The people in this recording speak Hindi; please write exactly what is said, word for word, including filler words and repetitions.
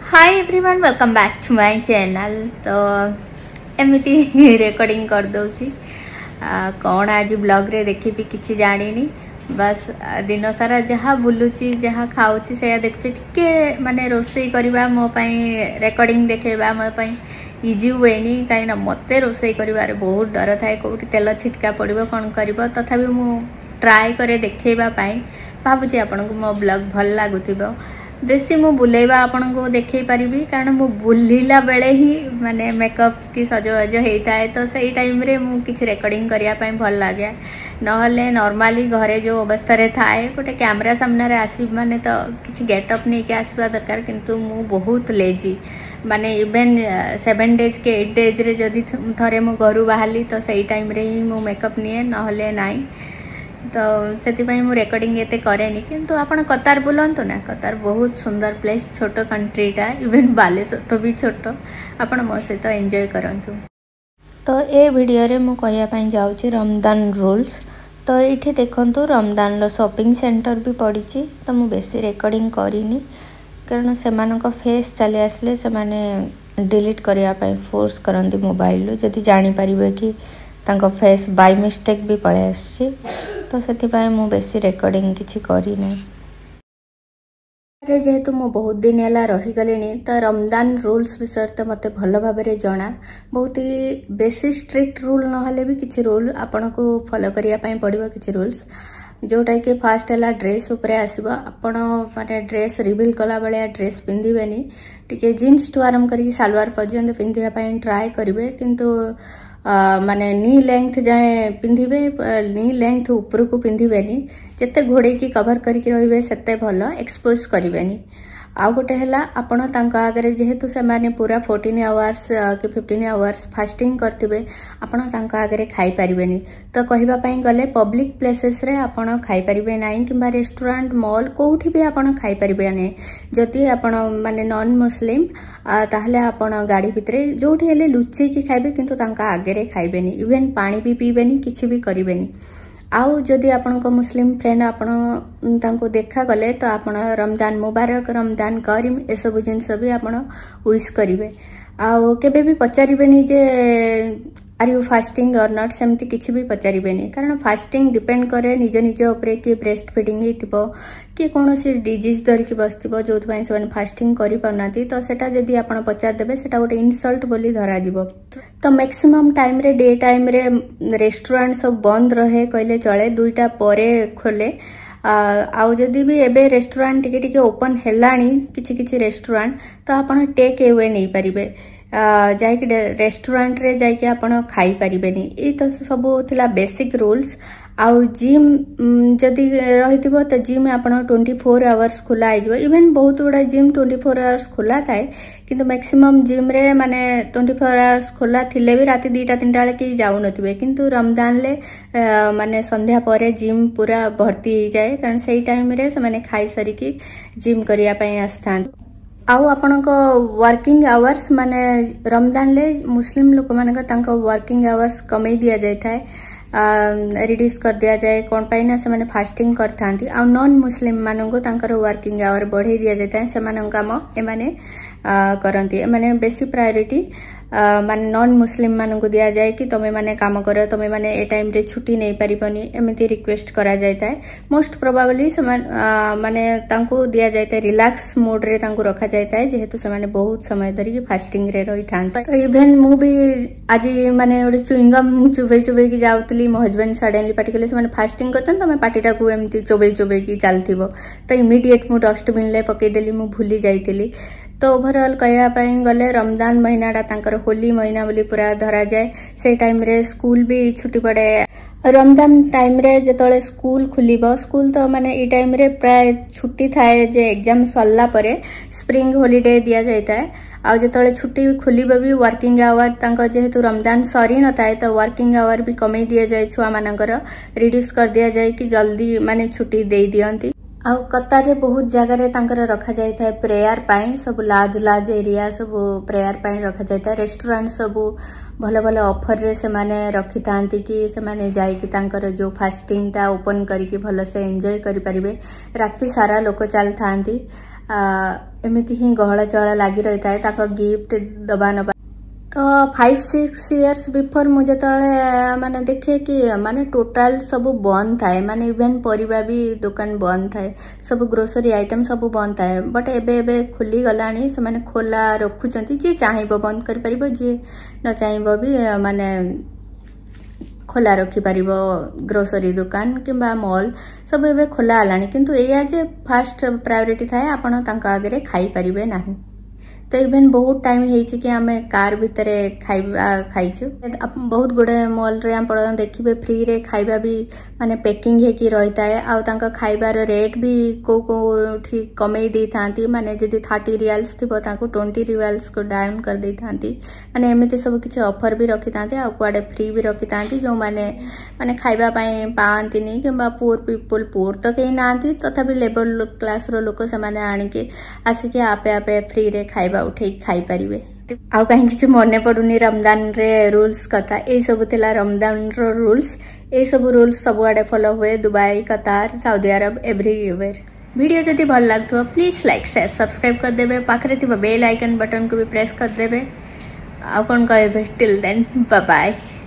Hi everyone welcome back to my channel. तो एमती रेकॉर्डिंग कर दउची कौन आज ब्लॉग रे देखी भी किसी जानी बस दिन सारा जहाँ बुलूची जहाँ खाऊची से देखुची टिके माने रोसई करबा मो पई रेकॉर्डिंग देखेबा मो पई इजी हुएनी कहीं मत रोसई कर बहुत डर थाए कौटी तेल छिटका पड़ो कौन कर तथापि मु ट्राए करे देखेबा पई भाबुची आपन को मो ब्लॉग भल लागुथिबो। बेसी मु बुलेबा आपन को देखै परिबी कारण मु बुलिला बेले ही माने मेकअप की सजवाज होता है तो सही टाइम रे मु किछ रेकॉर्डिंग करिया पई भल लागे नहले नॉर्मली घरे जो अवस्था रे थाए गोटे कैमरा सामने रे आसी माने तो किछ गेटअप नहीं के आसबा दरकार किंतु मु बहुत लेजी माने इवन सेवन डेज के एट डेज रे जदि थरे मु घरु बाहली तो सही टाइम रे ही मु मेकअप निए नहले नाई तो से मु रेकॉर्डिंग एते करेनी किंतु आपण कतार बुलंतु ना कतार बहुत सुंदर प्लेस छोटो कंट्रीटा इवन बालेश्वर भी छोटो आपण मो सहित एंजॉय करंतु। तो ए वीडियो रे मु कहया पई जाउची रमजान रूल्स। तो इठी देखंतु रमजान लो शॉपिंग सेंटर भी पड़ीची तो मु बेसी रेकॉर्डिंग करिनी कारण सेमानक फेस चली आसले से माने डिलीट करिया पई फोर्स करंती मोबाइल जदि जानि परिबे कि तांको फेस बाय मिस्टेक भी पळे आसी तो से मु बेसी रेकॉर्डिंग किसी करना जेहेतु मु बहुत दिन है रहीगली तो रमजान रूल्स विषय तो मत भल भाव जना बहुत ही बेसी स्ट्रिक्ट रूल ना भी किसी रूल आपन को फॉलो करने पड़ो किसी रूल्स जोटा कि फास्ट है ड्रेस उपरे आसो आपण माने ड्रेस रिवील कला बेले ड्रेस पिंधिबेनी टिके जीन्स टू आरंभ करके सालवार पर्यंत पिंधिया ट्राए करेंगे किंतु Uh, माने नी लेंथ जाए पिंधिबे नी लेंथ ऊपर को पिंधिबेनी जते घोड़े की कवर करके रहिबे सेते भल एक्सपोज करिवेनी। आ गोटे हला आपण तांका आगरे जेहेतु से माने पूरा फोर्टीन आवर्स कि फिफ्टीन आवर्स फास्टिंग करथिबे आपण तांका आगरे खाई परिबेनी तो कहबा पई गले पब्लिक प्लेसेस रे आपण खाई परिबे नाही किबा रेस्टोरेंट मॉल कोठी भी आपण खाई परिबे नाही जति आपण माने नॉन मुस्लिम ताहले आपण गाड़ी भितरे जोठी हेले लुच्ची की खाइबे किंतु तांका आगरे खाइबेनी इवन पानी भी पीबेनी किछि भी करिबेनी। आउ जदि आपण को मुस्लिम फ्रेंड आपण तांको देखा गले तो आपण रमजान मुबारक रमजान करीम ए सब जिनस भी आपण विश करिवे आउ केबे भी पचारिबेनी जे are you fasting or not सेमती किछि भी पचारिबेनी कारण फास्टिंग डिपेंड करे निज निज ऊपर कि ब्रेस्ट फीडिंग हेतिबो कि कोनोसी डिजीज धरिकी बसतिबो जोथबाई से फास्टिंग करि पाउनाती तो सेटा जदि आपण पचार देबे सेटा गोटे इनसल्ट बोली धरा जिवो। तो मैक्सिमम टाइम रे डे टाइम रे रेस्टोरेंट सब बंद रहे कहले चले दुईटा परे खोले आउ जदि भी एबे रेस्टोरेंट टिके टिके ओपन हेलानी किछि किछि रेस्टोरेंट तो आपण टेक अवे नहीं परिबे जाइक रेस्टोरेंट रे जाइके आपण खाई परिबेनी ए तो सब थिला बेसिक रूल्स। आउ जिम जदि रहिथिबो तो जिम आपण ट्वेंटी फोर आवर्स खुला आइजो इवन बहुत गुड़ा जिम ट्वेंटी फोर आवर्स खुला थाए किंतु मैक्सिमम जिम रे माने ट्वेंटी फोर आवर्स खुला थिले भी राति दीटा तीनटा बेले कि जाउ नथिबे किंतु रमजान ले माने संध्या परे जिम पूरा भर्ती हो जाए कारण सेही टाइम रे से माने खाई सरी की जिम करिया पई आस्थान। आउ आपण को वर्किंग आवर्स माने रमजान ले मुस्लिम लोक मानक तांको वर्किंग आवर्स कमे दिया जाय थाए रिड्यूस कर दिया जाए कौन पाई ना से माने फास्टिंग करथांती आ नॉन मुस्लिम माननको तांकर वर्किंग आवर बढ़े दिया जाय थाए से मानन काम ए माने करंती माने बेसी प्रायोरिटी माने नॉन मुस्लिम माननको दिया जाए कि तमे माने काम करो तमे माने ए टाइम रे छुट्टी नै परिबनी एमिति रिक्वेस्ट करा जाय थाए मोस्ट प्रोबेबली से माने तांको दिया जाय थाए रिलैक्स मोड रे तांको रखा जाय थाए जेहेतु से माने बहुत समय धरि की फास्टिंग रे रही थान। तो इवन मु भी आज माने ओडे चुइंगम चुबे चुबे की जाउतली मो हस्बैंड सडनली पार्टी कले से माने फास्टिंग करतन तमे पार्टीटा को एमिति चुबे चुबे की चलथिबो तो इमीडिएट मु डस्टबिन ले पके देली मु भूली जाइतिली। तो ओवरऑल कहया गले रमजान महीनाटा तांकर होली महीना बोली पूरा धरा जाए से टाइम रे स्कूल भी छुट्टी पड़े रमजान टाइम रे जतले स्कूल खुलिबो स्कूल तो माने ई टाइम रे प्राय छुट्टी थाए जे एग्जाम सरला परे स्प्रिंग हॉलिडे दिया जाता है आ जतले छुट्टी खुलिबो भी वर्किंग आवर तांको जेहेतु रमजान सरी न थाए तो वर्किंग आवर भी कमे दिया जाए छुआ मानकर रिड्यूस कर दिया जाए कि जल्दी माने छुट्टी दे दियंती। आ कतार रे बहुत जगह रे तांकर रखा जाय थाए प्रेयर पाई सब लाज लाज एरिया सब प्रेयर पाई रखा जाय थाए रेस्टोरेंट सब भल भल ऑफर रे से माने रखी थांती कि से माने जाई कि तांकर जो फास्टिंग टा ओपन करी कि भल से एंजॉय करि परिबे राती सारा लोक चल थांती एमती ही गहला चहला लगी रही था गिफ्ट दबा नबा। तो फाइव सिक्स इयर्स बिफोर मुझे माने देखे कि माने टोटाल सब बंद थाए, माने इवेन परिबा भी दुकान बंद थाए, सब ग्रोसरी आइटम सब बंद थाए। बट एबे एबे खुली गलानी, से माने खोला रखुचंती, जे चाहिबो बंद कर परिबो, जे न चाहिबो भी माने खोला रखी पारिबो। ग्रोसरी दुकान किंबा मॉल सब एबे खोला आलानी, किंतु एया जे फास्ट प्रायोरिटी थाए आपण तांका आगे खाई पारिबे नाही। तो इवेन बहुत टाइम होइछि कि आमे कार भितरे खाइबा खाइछु। बहुत गुड़े मॉल रे आप देखिबे फ्री रे खाइबा भी माने पैकिंग है कि रहता है। आ तांका खाइबार रेट भी को को ठीक कमेई दे थांती, माने जदी थर्टी रियल्स थिबो ताको ट्वेंटी रियल्स को डाउन कर दे थांती। माने एमिति सब किछि ऑफर भी रखि थांती, आ कुआडे फ्री भी रखि थांती। जो माने माने खाइबा पई पांतिनी किंबा पुअर पीपल, पुअर तो केही नांती, तथापि लेवल क्लास रो लोक से माने आनी के आसी के आपे आपे फ्री रे खाइबा उठे खाई पारिबे। आउ कहीं किछि मने पडुनी रमजान रे रूल्स कथा। ए सब थिला रमजान रो रूल्स। ए सब रूल्स सब आडे फॉलो हुए, दुबई, कतार, सऊदी अरब, एवरीवेयर। वीडियो जदि भल लागतो प्लीज लाइक शेयर सब्सक्राइब कर देबे, पाखरे थिबा बेल आइकन बटन को भी प्रेस कर देबे। आ कोन कहबे टिल देन बाय बाय।